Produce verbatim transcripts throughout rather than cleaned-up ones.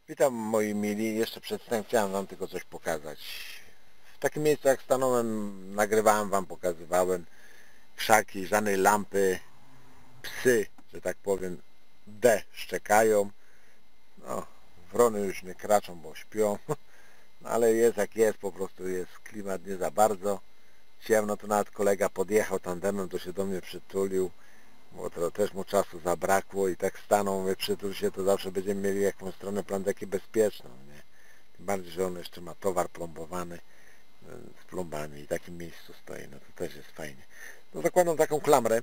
Witam moi mili, jeszcze przed tym chciałem wam tylko coś pokazać. W takim miejscu jak stanąłem, nagrywałem wam, pokazywałem krzaki, żadnej lampy, psy, że tak powiem, D szczekają. No, wrony już nie kraczą, bo śpią, no, ale jest jak jest, po prostu jest klimat nie za bardzo. Ciemno, to nawet kolega podjechał tandemem, to się do mnie przytulił, bo to też mu czasu zabrakło i tak stanął, mówię, przytul się, to zawsze będziemy mieli jakąś stronę plandeki bezpieczną, nie? Tym bardziej, że on jeszcze ma towar plombowany z plombami i w takim miejscu stoi, no to też jest fajnie. No zakładam taką klamrę,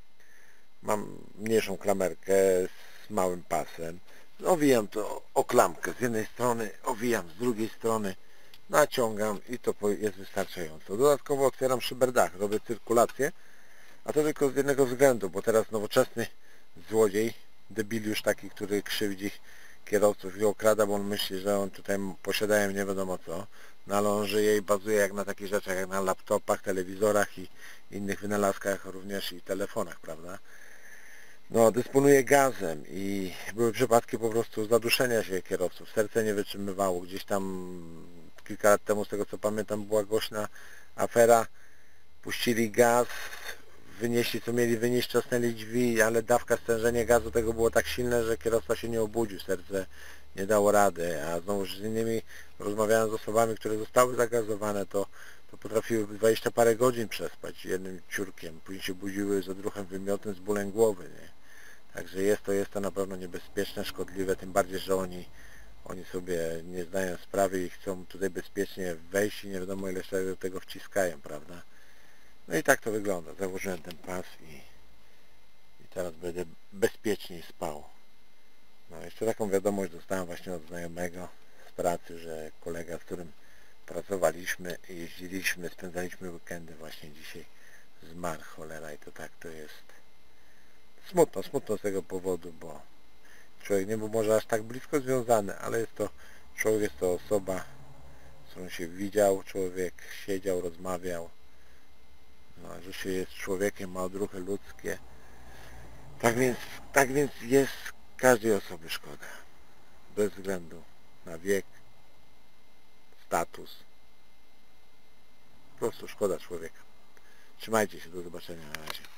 mam mniejszą klamerkę z małym pasem, owijam to o klamkę z jednej strony, owijam z drugiej strony, naciągam i to jest wystarczająco. Dodatkowo otwieram szyberdach, robię cyrkulację, a to tylko z jednego względu, bo teraz nowoczesny złodziej, debiliusz taki, który krzywdzi kierowców i okrada, bo on myśli, że on tutaj posiadają nie wiadomo co, no ale on żyje i bazuje jak na takich rzeczach, jak na laptopach, telewizorach i innych wynalazkach, również i telefonach, prawda? No, dysponuje gazem i były przypadki po prostu zaduszenia się kierowców, serce nie wytrzymywało, gdzieś tam kilka lat temu, z tego co pamiętam, była głośna afera, puścili gaz, wynieśli co mieli wynieść, czasnęli drzwi, ale dawka, stężenie gazu tego było tak silne, że kierowca się nie obudził, serce nie dało rady, a znowu z innymi rozmawiałem z osobami, które zostały zagazowane, to, to potrafiły dwadzieścia parę godzin przespać jednym ciurkiem, później się budziły z odruchem wymiotnym, z bólem głowy, nie? Także jest to, jest to na pewno niebezpieczne, szkodliwe, tym bardziej, że oni oni sobie nie zdają sprawy i chcą tutaj bezpiecznie wejść i nie wiadomo ile się do tego wciskają, prawda? No i tak to wygląda. Założyłem ten pas i, i teraz będę bezpieczniej spał. No jeszcze taką wiadomość dostałem właśnie od znajomego z pracy, że kolega, z którym pracowaliśmy, jeździliśmy, spędzaliśmy weekendy, właśnie dzisiaj zmarł, cholera, i to tak to jest smutno, smutno z tego powodu, bo człowiek nie był może aż tak blisko związany, ale jest to człowiek, jest to osoba, z którą się widział, człowiek siedział, rozmawiał. No, że się jest człowiekiem, ma odruchy ludzkie. Tak więc, tak więc jest każdej osoby szkoda. Bez względu na wiek, status. Po prostu szkoda człowieka. Trzymajcie się, do zobaczenia, na razie.